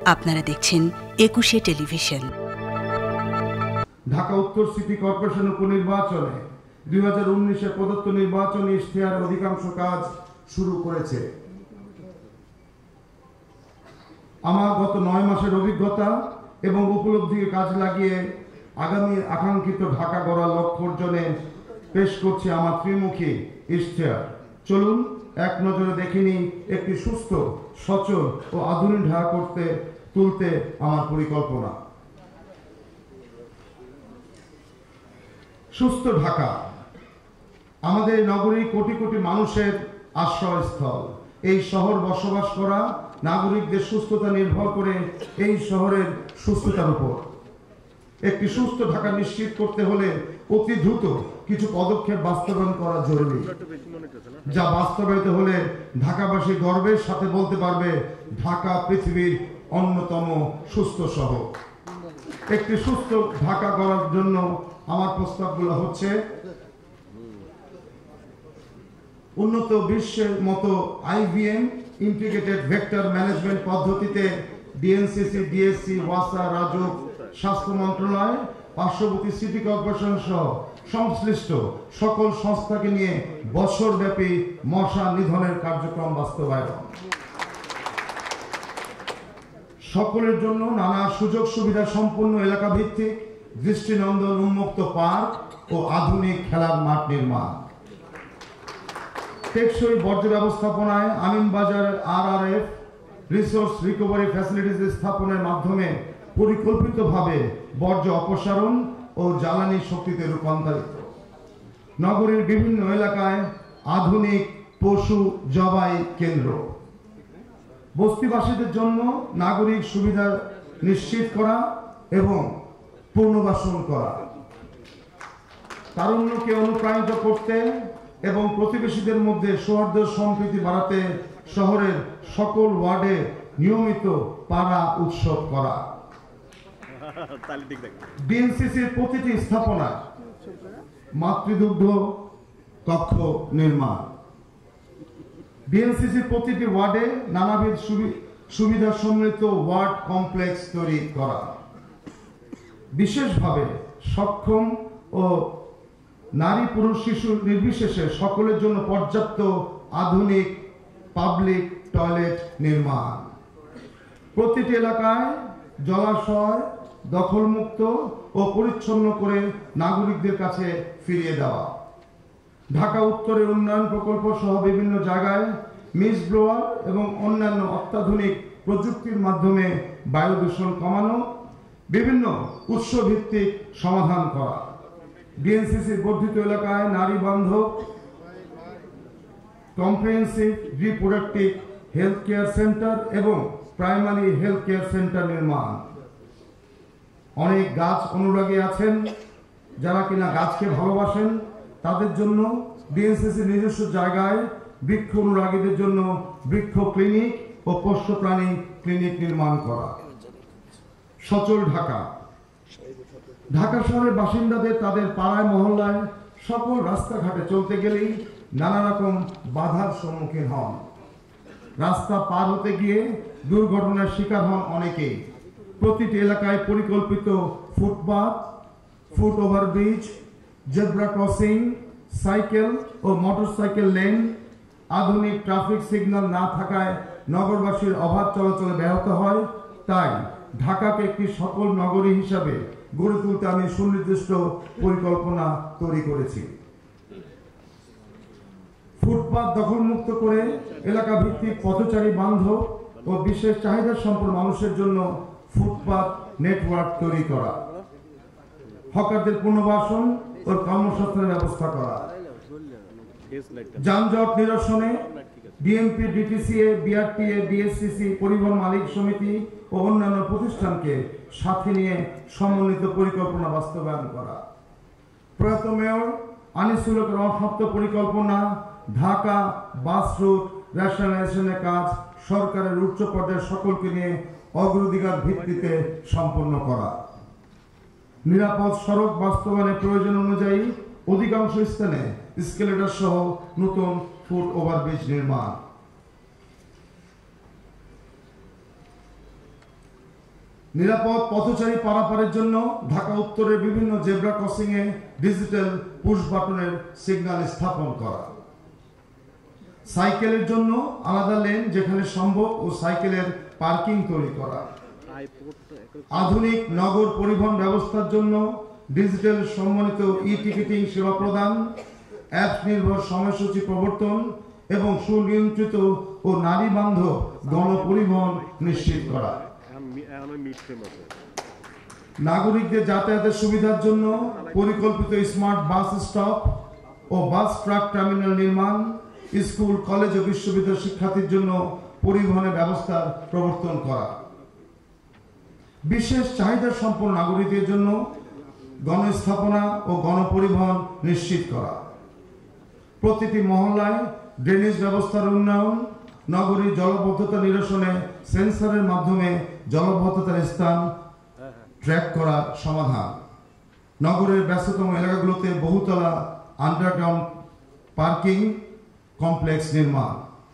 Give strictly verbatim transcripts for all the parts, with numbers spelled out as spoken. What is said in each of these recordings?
আপনারা দেখছেন একুশে টেলিভিশন। ঢাকা উত্তর সিটি কর্পোরেশন উপনির্বাচনে দুই হাজার উনিশে প্রদত্ত নির্বাচনী ইশতেহারের অধিকাংশ কাজ শুরু করেছে। আমার গত নয় মাসের অভিজ্ঞতা এবং উপলব্ধিকে কাজে লাগিয়ে আগামী আকাঙ্ক্ষিত ঢাকা গড়ার লক্ষ্য অর্জনে পেশ করছে আমার ত্রিমুখী ইশতেহার। চলুন এক নজরে দেখিনি একটি সুস্থ, সচল ও আধুনিক ঢাকা করতে তুলতে আমার পরিকল্পনা। সুস্থ ঢাকা আমাদের নগরী কোটি কোটি মানুষের আশ্রয়স্থল। এই শহর বসবাস করা নাগরিকদের সুস্থতা নির্ভর করে এই শহরের সুস্থতার উপর। একটি সুস্থ ঢাকা নিশ্চিত করতে হলে অতি দ্রুত কিছু পদক্ষেপ বাস্তবায়ন করা জরুরি, যা বাস্তবায়িত হলে ঢাকাবাসী গর্বের সাথে বলতে পারবে ঢাকা পৃথিবীর অন্যতম সুস্থ শহর। একটি সুস্থ ঢাকা গড়ার জন্য আমার প্রস্তাবগুলো হচ্ছে: উন্নত বিশ্বের মতো আইভিএম ইন্টিগ্রেটেড ভেক্টর ম্যানেজমেন্ট পদ্ধতিতে ডিএনসিসি, ডিএসসি, ওয়াসা, রাজুক, স্বাস্থ্য মন্ত্রণালয়, পার্শ্ববর্তী সিটি কর্পোরেশন সহ সংশ্লিষ্ট সকল সংস্থাকে নিয়ে বছরব্যাপী মশা নিধনের কার্যক্রম বাস্তবায়ন। সকলের জন্য নানা সুযোগ সুবিধা সম্পন্ন এলাকা ভিত্তিক দৃষ্টিনন্দন উন্মুক্ত পার্ক ও আধুনিক খেলার মাঠ নির্মাণ। টেকসই বর্জ্য ব্যবস্থাপনায় Aminbazar R R F resource recovery facilities স্থাপনের মাধ্যমে পরিকল্পিতভাবে বর্জ্য অপসারণ ও জ্বালানি শক্তিতে রূপান্তরিত। নগরীর বিভিন্ন এলাকায় আধুনিক পশু জবাই কেন্দ্র। বস্তিবাসীদের জন্য নাগরিক সুবিধা নিশ্চিত করা এবং পুনর্বাসন করা। তারুণ্যকে অনুপ্রাণিত করতে এবং প্রতিবেশীদের মধ্যে সৌহার্দ্য সম্প্রীতি বাড়াতে শহরের সকল ওয়ার্ডে নিয়মিত পাড়া উৎসব করা। ডিএনসিসির প্রতিটি স্থাপনায় মাতৃদুগ্ধ কক্ষ নির্মাণ। ডিএনসিসির প্রতিটি ওয়ার্ডে নানাবিধ সুবিধা সম্মিলিত ওয়ার্ড কমপ্লেক্স তৈরি করা। বিশেষভাবে সক্ষম ও নারী পুরুষ শিশু নির্বিশেষে সকলের জন্য পর্যাপ্ত আধুনিক পাবলিক টয়লেট নির্মাণ। প্রতিটি এলাকায় জলাশয় দখলমুক্ত ও পরিচ্ছন্ন করে নাগরিকদের কাছে ফিরিয়ে দেওয়া। ঢাকা উত্তরের উন্নয়ন প্রকল্প সহ বিভিন্ন জায়গায় মিস ব্লোয়ার এবং অন্যান্য অত্যাধুনিক প্রযুক্তির মাধ্যমে বায়ু দূষণ কমানো, বিভিন্ন উৎসভিত্তিক সমাধান করা। ডিএনসিসির বর্ধিত এলাকায় নারী বান্ধব comprehensive reproductive health care center এবং প্রাইমারি হেলথ কেয়ার সেন্টার নির্মাণ। অনেক গাছ অনুরাগী আছেন যারা কিনা গাছকে ভালোবাসেন, তাদের জন্য ডিএনসিসির নিজস্ব জায়গায় বৃক্ষ অনুরাগীদের জন্য বৃক্ষ ক্লিনিক ও পোষ্য প্রাণী ক্লিনিক নির্মাণ করা। সচল ঢাকা ঢাকা শহরের বাসিন্দাদের তাদের পাড়ায় মহল্লায় সকল রাস্তাঘাটে চলতে গেলেই নানা রকম বাধার সম্মুখীন হন। রাস্তা পার হতে গিয়ে দুর্ঘটনার শিকার হন অনেকেই। প্রতিটি এলাকায় পরিকল্পিত footpath, foot overbridge, zebra crossing, cycle ও মোটরসাইকেল লেন, আধুনিক ট্রাফিক সিগন্যাল না থাকায় নগরবাসীর অবাধ চলাচলে ব্যাহত হয়। তাই ঢাকাকে একটি সকল নগরী হিসাবে গড়ে তুলতে আমি সুনির্দিষ্ট পরিকল্পনা তৈরি করেছি। ফুটপাথ দখলমুক্ত করে এলাকা ভিত্তিক পথচারী বান্ধব ও বিশেষ চাহিদা সম্পন্ন মানুষের জন্য ফুটপাথ নেটওয়ার্ক তৈরি করা। হকারদের পুনর্বাসন ও কর্মসংস্থানের ব্যবস্থা করা। যানজট নিরসনে ডিএমপি, ডিটিসিএ, বিআরটিএ, ডিএসসিসি, পরিবহন মালিক সমিতি ও অন্যান্য প্রতিষ্ঠানকে সাথে নিয়ে সমন্বিত পরিকল্পনা বাস্তবায়ন করা। প্রয়াত মেয়র আনিসুল হকের অসমাপ্ত পরিকল্পনা ঢাকা বাস রুট রেশনালাইজেশনের কাজ সরকারের উচ্চ পর্যায়ের সকলকে নিয়ে অগ্রাধিকার ভিত্তিতে সম্পন্ন করা। নিরাপদ সড়ক বাস্তবায়নের প্রয়োজন অনুযায়ী অধিকাংশ স্থানে স্কেলেটর সহ নতুন ফুট ওভারব্রিজ নির্মাণ। নিরাপদ পথচারী পারাপারের জন্য ঢাকা উত্তরের বিভিন্ন জেব্রা ক্রসিং এ ডিজিটাল পুশ বাটনের সিগন্যাল স্থাপন করা। সাইকেলের জন্য আলাদা লেন যেখানে সম্ভব ও সাইকেলের পার্কিং তৈরি করা। আধুনিক নগর পরিবহন ব্যবস্থার জন্য ডিজিটাল সম্মানিত ই টিকিটিং সেবা প্রদান, অ্যাপ নির্ভর সময়সূচি প্রবর্তন এবং সুনিয়ন্ত্রিত ও নারী বান্ধব গণপরিবহন নিশ্চিত করা। নাগরিকদের যাতায়াতের সুবিধার জন্য পরিকল্পিত স্মার্ট বাস স্টপ ও বাস ট্রাক টার্মিনাল নির্মাণ, স্কুল কলেজ ও বিশ্ববিদ্যালয় শিক্ষার্থীর জন্য পরিবহনের ব্যবস্থার প্রবর্তন করা। বিশেষ চাহিদা সম্পন্ন নাগরিকদের জন্য গণস্থাপনা ও গণপরিবহন নিশ্চিত করা। প্রতিটি মহল্লায় ড্রেনেজ ব্যবস্থার উন্নয়ন, নগরীর জলবদ্ধতা নিরসনে সেন্সরের মাধ্যমে জলবদ্ধতার স্থান ট্র্যাক করা সমাধান। নগরের ব্যস্ততম এলাকাগুলোতে বহুতলা আন্ডারগ্রাউন্ড পার্কিং কমপ্লেক্স নির্মাণ।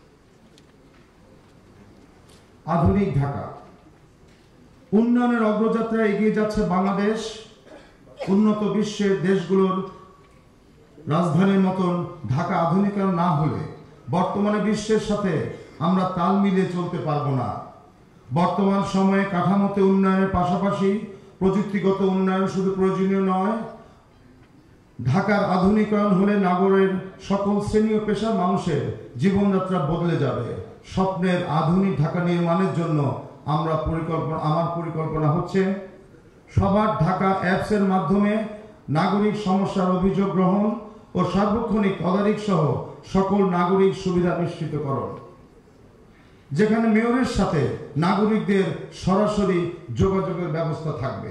আধুনিক ঢাকা উন্নয়নের অগ্রযাত্রায় এগিয়ে যাচ্ছে বাংলাদেশ। উন্নত বিশ্বের দেশগুলোর রাজধানীর মতন ঢাকা আধুনিকায়ন না হলে বর্তমানে বিশ্বের সাথে আমরা তাল মিলিয়ে চলতে পারবো না। বর্তমান সময়ে কাঠামোতে উন্নয়নের পাশাপাশি প্রযুক্তিগত উন্নয়ন শুধু প্রয়োজনীয় নয়, ঢাকার আধুনিকায়ন হলে নগরের সকল শ্রেণী ও পেশার মানুষের জীবনযাত্রা বদলে যাবে। স্বপ্নের আধুনিক ঢাকা নির্মাণের জন্য আমরা পরিকল্পনা আমার পরিকল্পনা হচ্ছে সবার ঢাকা অ্যাপস এর মাধ্যমে নাগরিক সমস্যার অভিযোগ গ্রহণ ও সার্বক্ষণিক তদারকি সহ সকল নাগরিক সুবিধা নিশ্চিতকরণ, যেখানে মেয়রের সাথে নাগরিকদের সরাসরি যোগাযোগের ব্যবস্থা থাকবে।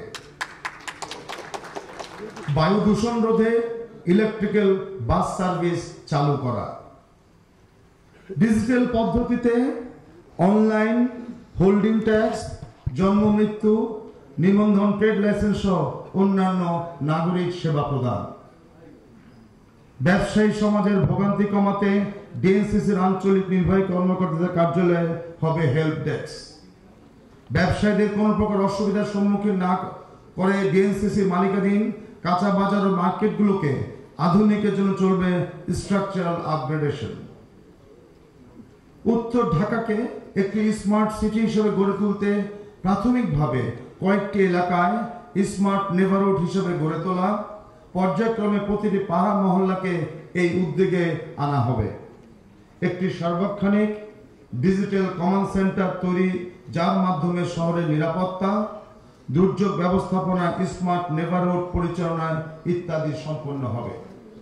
বায়ু দূষণ রোধে ইলেকট্রিক্যাল বাস সার্ভিস চালু করা। ডিজিটাল পদ্ধতিতে অনলাইন হোল্ডিং ট্যাক্স, জন্ম মৃত্যু নিবন্ধন, ট্রেড লাইসেন্স সহ অন্যান্য নাগরিক সেবা প্রদান। ব্যবসায়ী সমাজের ভোগান্তি কমাতে ডিএনসিসির আঞ্চলিক নির্বাহী কর্মকর্তাদের কার্যালয়ে হবে হেল্প ডেস্ক। ব্যবসায়ীদের কোন প্রকার অসুবিধার সম্মুখীন না করে ডিএনসিসির মালিকাধীন কাঁচা বাজার ও মার্কেটগুলোকে আধুনিকের জন্য চলবে স্ট্রাকচারাল আপগ্রেডেশন। উত্তর ঢাকাকে একটি স্মার্ট সিটি হিসেবে গড়ে তুলতে প্রাথমিকভাবে কয়েকটি এলাকায় স্মার্ট নেবারহুড হিসেবে গড়ে তোলা, পর্যায়ক্রমে প্রতিটি পাড়া মহল্লাকে এই উদ্যোগে আনা হবে। একটি সার্বক্ষণিক ডিজিটাল কমান্ড সেন্টার তৈরি, যার মাধ্যমে শহরের নিরাপত্তা, দুর্যোগ ব্যবস্থাপনা, স্মার্ট নেবারহুড পরিচালনা ইত্যাদি সম্পন্ন হবে।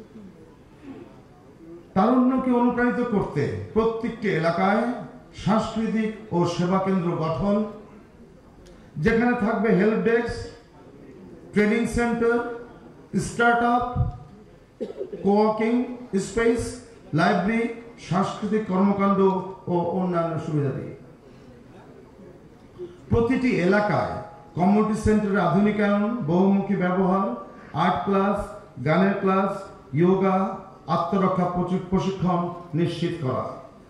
তারুণ্যকে অনুপ্রাণিত করতে প্রত্যেকটি এলাকায় সাংস্কৃতিক ও সেবা কেন্দ্র গঠন, যেখানে থাকবে help desk, training center, startup, coworking space, library, সাংস্কৃতিক কর্মকাণ্ড ও অন্যান্য সুবিধাদি। প্রতিটি এলাকায় কমিউনিটি সেন্টারের আধুনিকায়ন, বহুমুখী ব্যবহার, আর্ট ক্লাস, গানের ক্লাস, যোগা, আত্মরক্ষা প্রশিক্ষণ নিশ্চিত করা।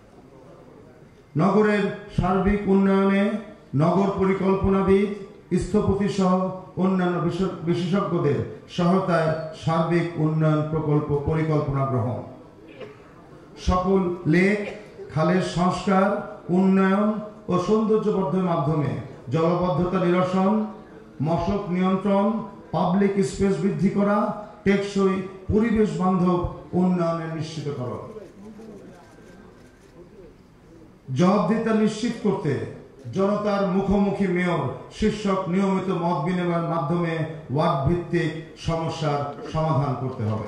নগরের সার্বিক উন্নয়নে নগর পরিকল্পনাবিদ, স্থপতি সহ অন্যান্য বিশেষজ্ঞদের সহায়তায় সার্বিক উন্নয়ন প্রকল্প পরিকল্পনা গ্রহণ। সকল লেক, খালের সংস্কার, উন্নয়ন ও সৌন্দর্যবর্ধনের মাধ্যমে জলবদ্ধতা নিরসন, মশক নিয়ন্ত্রণ, পাবলিক স্পেস বৃদ্ধি করা, টেকসই পরিবেশ বান্ধব উন্নয়নের নিশ্চিতকরণ। জবাবদিহিতা নিশ্চিত করতে জনতার মুখোমুখি মেয়র শীর্ষক নিয়মিত মত বিনিময়ের মাধ্যমে ওয়ার্ড ভিত্তিক সমস্যার সমাধান করতে হবে।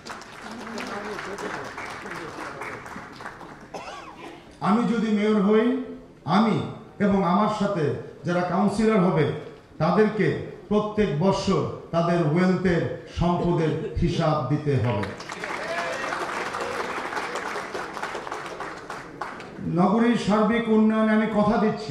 আমি যদি মেয়র হই, আমি এবং আমার সাথে যারা কাউন্সিলর হবে তাদেরকে প্রত্যেক বছর তাদের ওয়েলথের সম্পদের হিসাব দিতে হবে। নগরীর সার্বিক উন্নয়নে আমি কথা দিচ্ছি,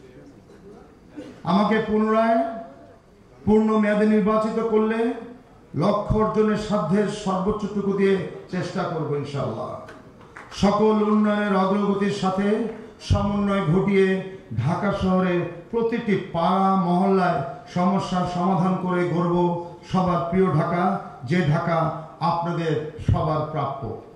আমাকে পুনরায় পূর্ণ মেয়াদে নির্বাচিত করলে লক্ষ্য অর্জনের সাধ্যের সর্বোচ্চটুকু দিয়ে চেষ্টা করব ইনশাআল্লাহ। সকল উন্নয়নের অগ্রগতির সাথে সমন্বয় ঘটিয়ে ঢাকা শহরে প্রতিটি পাড়া মহল্লায় সমস্যার সমাধান করে গড়ব সবার প্রিয় ঢাকা, যে ঢাকা আপনাদের সবার প্রাপ্য।